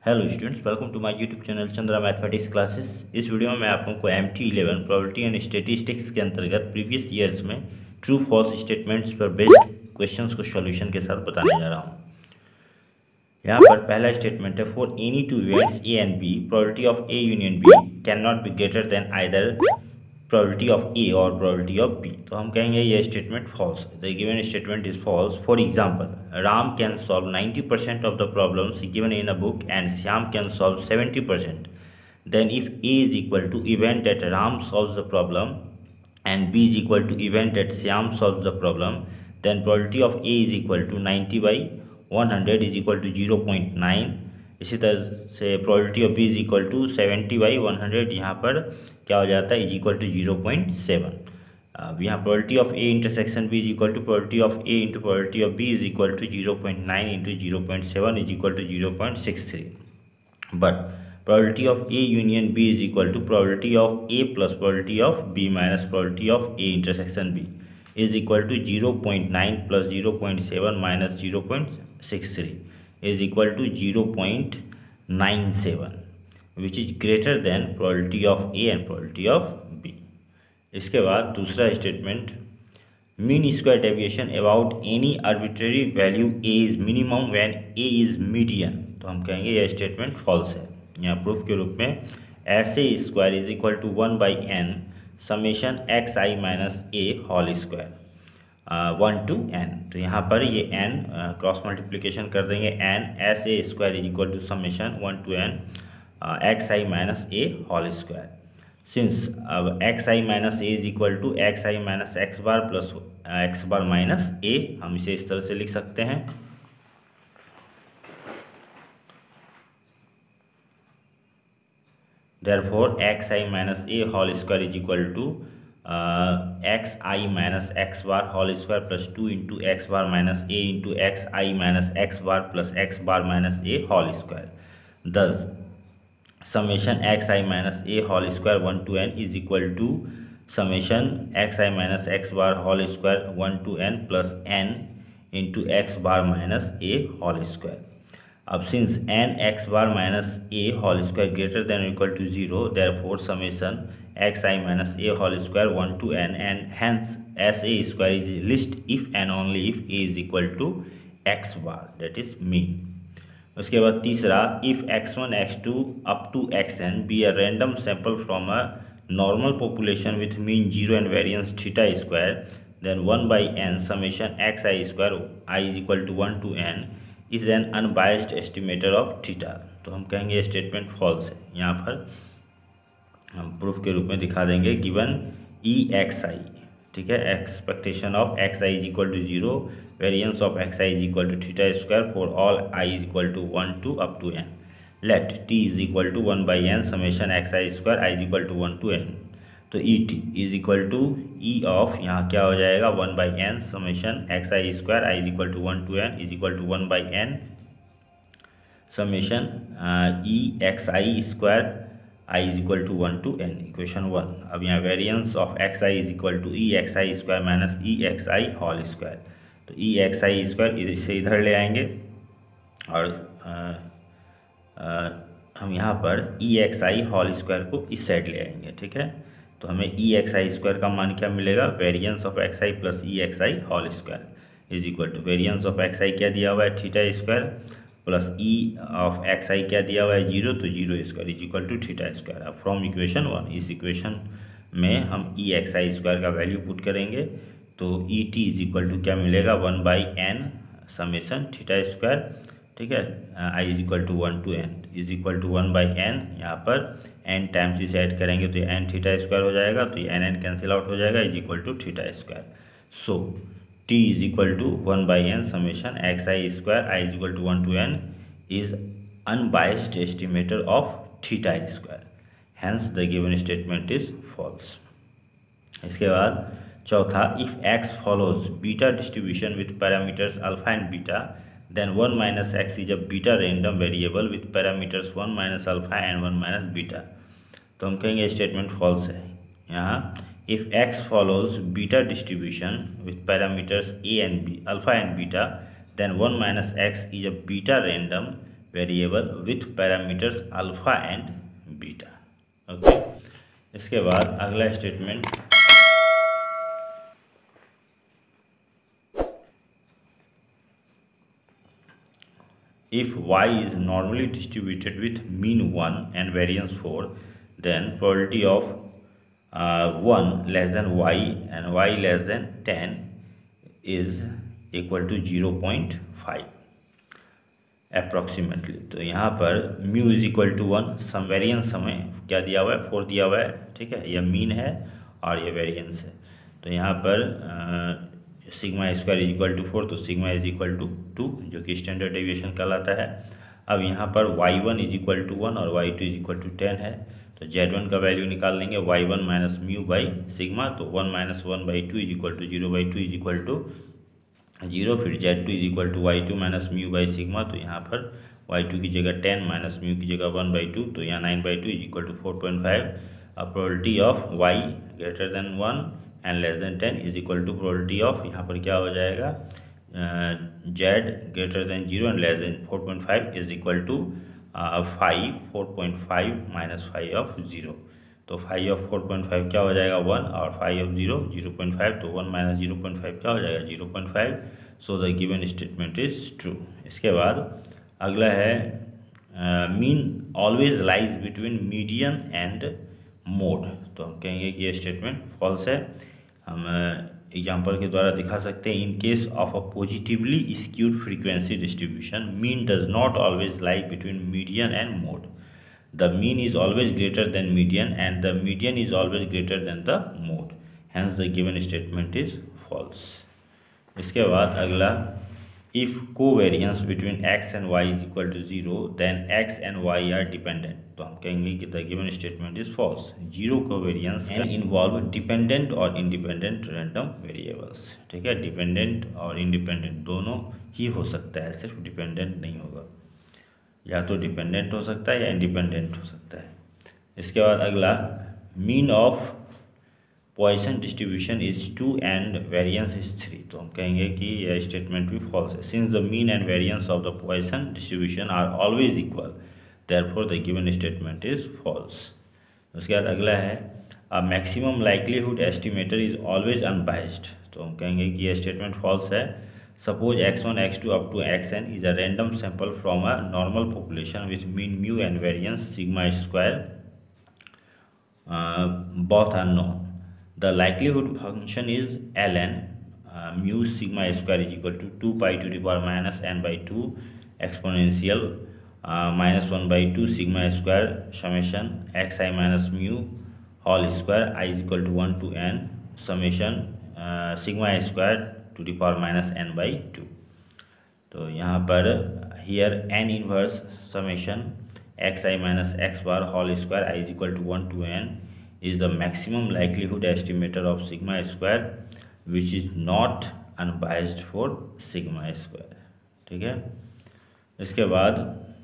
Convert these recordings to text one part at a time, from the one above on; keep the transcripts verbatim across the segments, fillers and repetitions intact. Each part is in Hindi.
Hello students, welcome to my YouTube channel Chandra mathematics classes. इस वीडियो में मैं आप लोगों को M T eleven probability and statistics के अंतर्गत प्रीवियस ईयर्स में ट्रू फॉल्स स्टेटमेंट्स पर बेस्ड क्वेश्चंस को सॉल्यूशन के साथ बताने जा रहा हूं। यहाँ पर पहला स्टेटमेंट है, for any two events A and B probability of A union B can not be greater than either probability of A or probability of B। तो हम कहेंगे ये स्टेटमेंट फॉल्स है। The given statement is false। For example, Ram can solve ninety percent of the problems given in a book and Shyam can solve seventy percent. Then if A is equal to event that Ram solves the problem and B is equal to event that Shyam solves the problem, then probability of A is equal to ninety by one hundred is equal to zero point nine। इसी तरह से probability of B is equal to seventy by one hundred यहाँ पर क्या हो जाता है, is equal to zero point seven. अब यहाँ probability of A intersection B is equal to probability of A into probability of B is equal to zero point nine into zero point seven is equal to zero point six three. But probability of A union B is equal to probability of A plus probability of B minus probability of A intersection B is equal to zero point nine plus zero point seven minus zero point six three is equal to zero point nine seven, which is greater than probability of A and probability of B। इसके बाद दूसरा statement, mean square deviation about any arbitrary value A is minimum when A is median। तो हम कहेंगे यह स्टेटमेंट फॉल्स है। यहाँ प्रूफ के रूप में S A square is equal to one by N summation X I minus A whole square one to N. तो यहाँ पर ये एन क्रॉस मल्टीप्लिकेशन कर देंगे, N S A square is equal to summation one to N X I minus A whole square. Since अब X I minus A is equal to X I minus X bar plus X bar minus A, हम इसे इस तरह से लिख सकते हैं। Therefore X I minus A whole square is equal to X I minus X bar whole square plus two into X bar minus A into X I minus X bar plus X bar minus A whole square. Thus summation X I minus A whole square one to N is equal to summation X I minus X bar whole square one to N plus N into X bar minus A whole square. अब since N X bar minus A whole square greater than equal to zero, therefore summation X I minus A whole square one to N and hence S A square is least if and only if A is equal to X bar, that is mean. उसके बाद तीसरा, if X one X two up to X N be a random sample from a normal population with mean zero and variance theta square, then one by N summation X I square I is equal to one to N is an unbiased estimator of theta. तो हम कहेंगे स्टेटमेंट फॉल्स है। यहाँ पर हम प्रूफ के रूप में दिखा देंगे, गिवन ई एक्स आई, ठीक है, expectation of X I is equal to zero, variance of X I is equal to theta square for all I is equal to one two up to N, let T is equal to one by N summation X I square I is equal to one to N. तो E T is equal to E of, यहाँ क्या हो जाएगा, one by N summation X I square I is equal to one to N is equal to one by N summation E X I square I is equal to one to N, equation one. अब यहाँ variance of X I is equal to E X I square minus E X I whole square. तो ई एक्स आई स्क्वायर इसे इधर ले आएंगे और आ, आ, हम यहाँ पर E X I whole square को इस साइड ले आएंगे, ठीक है। तो हमें ई एक्स आई स्क्वायर का मान क्या मिलेगा, variance of X I plus E X I whole square is equal to variance of X I क्या दिया हुआ है, theta square plus E of X I क्या दिया हुआ है, जीरो, तो zero square is equal to theta square. अब फ्रॉम इक्वेशन वन, इस इक्वेशन में हम ई एक्स आई स्क्वायर का वैल्यू पुट करेंगे तो E T is equal to क्या मिलेगा, one by N summation theta square, ठीक है, I is equal to one to N is equal to one by N, यहाँ पर एन टाइम्स इसे ऐड करेंगे तो एन थीटा स्क्वायर हो जाएगा, तो ये एन एन कैंसिल आउट हो जाएगा, is equal to theta square. So t is equal to one by n summation x i square I is equal to one to n is unbiased estimator of theta square, hence the given statement is false। इसके बाद चौथा, if x follows beta distribution with parameters alpha and beta then one minus x is a beta random variable with parameters one minus alpha and one minus beta। तो हम कहेंगे statement false है। यहाँ if x follows beta distribution with parameters a and b, alpha and beta, then one minus x is a beta random variable with parameters alpha and beta. Okay, इसके बाद अगला statement, if y is normally distributed with mean one and variance four, then probability of uh, one less than y and y less than ten is equal to zero point five approximately. तो यहाँ पर mu is equal to one, some variance हमें क्या दिया हुआ है, फोर दिया हुआ है, ठीक है, यह मीन है और ये वेरियंस है। तो यहाँ पर sigma square is equal to four, तो sigma is equal to two, जो कि स्टैंडर्ड डेविएशन कहलाता है। अब यहाँ पर Y one is equal to one और Y two is equal to ten है, तो जेड वन का वैल्यू निकाल लेंगे, Y one minus mu by sigma, तो one minus one by two is equal to zero by two is equal to zero. फिर Z to is equal to Y two minus mu by sigma, तो यहाँ पर वाई टू की जगह टेन माइनस म्यू की जगह वन बाई टू, तो यहाँ nine by two is equal to four point five. अब probability of Y greater than one and less than ten is equal to probability of, यहाँ पर क्या हो जाएगा, Z greater than zero and less than four point five is equal to five, four point five minus five of zero, तो five of four point five क्या हो जाएगा, वन, और five of zero zero point five, तो one minus zero point five क्या हो जाएगा, zero point five. So the given statement is true. इसके बाद अगला है mean always lies between median and mode, तो हम कहेंगे कि ये स्टेटमेंट फॉल्स है। हम एग्जाम्पल के द्वारा दिखा सकते हैं, in case of a positively skewed frequency distribution mean does not always lie between median and mode, the mean is always greater than median and the median is always greater than the mode, hence the given statement is false। इसके बाद अगला, if covariance between x and y is equal to zero then x and y are dependent, तो हम कहेंगे कि the given statement is false। zero covariance can involve dependent और independent random variables, ठीक है, dependent और independent दोनों ही हो सकता है, सिर्फ dependent नहीं होगा, या तो डिपेंडेंट हो सकता है या इंडिपेंडेंट हो सकता है। इसके बाद अगला, mean of Poisson distribution is two and variance is three, तो हम कहेंगे कि यह स्टेटमेंट भी फॉल्स है। Since the mean and variance of the Poisson distribution are always equal, therefore the given statement is false. उसके बाद अगला है, a maximum likelihood estimator is always unbiased, तो हम कहेंगे कि यह स्टेटमेंट फॉल्स है। Suppose x one, x two up to xn is a random sample from a normal population with mean mu and variance sigma square, uh, both are known. The likelihood function is ln uh, mu sigma square is equal to two pi to the power minus n by two exponential uh, minus one by two sigma square summation xi minus mu whole square I is equal to one to n summation uh, sigma square to the power minus N by two. तो यहाँ पर here N inverse summation X I minus X bar whole square I is equal to one to N is the maximum likelihood estimator of sigma square which is not unbiased for sigma square, ठीक है। इसके बाद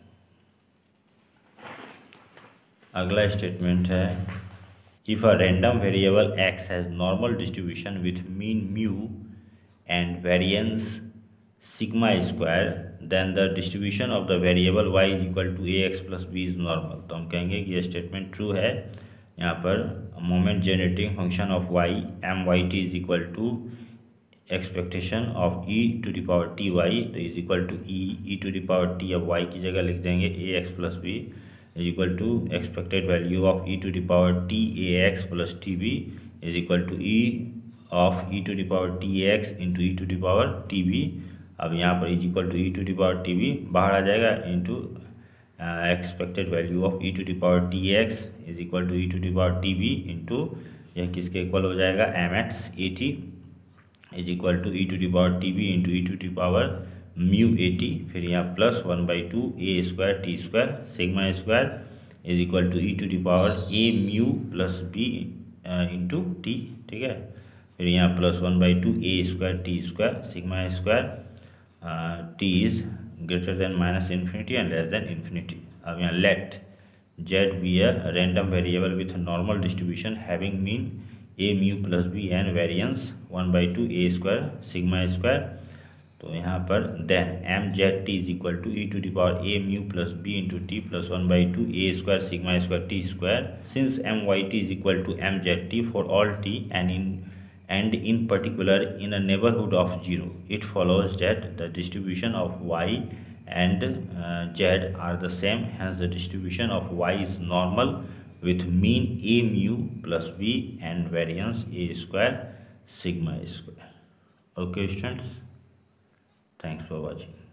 अगला स्टेटमेंट है, if a random variable X has normal distribution with mean mu and variance sigma square then the distribution of the variable y is equal to ax plus b is normal, तो हम कहेंगे कि ये स्टेटमेंट ट्रू है। यहाँ पर moment generating function of y M Y T is equal to expectation of e to the power T Y, तो is equal to e e to the power T, अब y की जगह लिख देंगे A X plus B is equal to expected value of e to the power T A X plus T B is equal to e of e to the power T x into E to the power T B. अब यहाँ पर is equal to E to the power T B बाहर आ जाएगा into expected value of E to the power T X is equal to E to the power T B into यह किसके इक्वल हो जाएगा, M X A T is equal to E to the power T B into E to the power mu A T, फिर यहाँ plus one by two A square T square sigma square is equal to E to the power A mu plus B into T, ठीक है। फिर यहाँ plus one by two A square T square sigma square T is greater than minus infinity and less than infinity. अब यहाँ let Z be a random variable with normal distribution having mean A mu plus B and variance one by two A square sigma square, तो यहाँ पर then M Z T is equal to E to the power A mu plus B into T plus one by two A square sigma square T square since M Y T is equal to M Z T for all T and in and in particular in a neighborhood of zero, it follows that the distribution of y and uh, z are the same, hence the distribution of y is normal with mean a mu plus b and variance a square sigma square. Okay students, thanks for watching.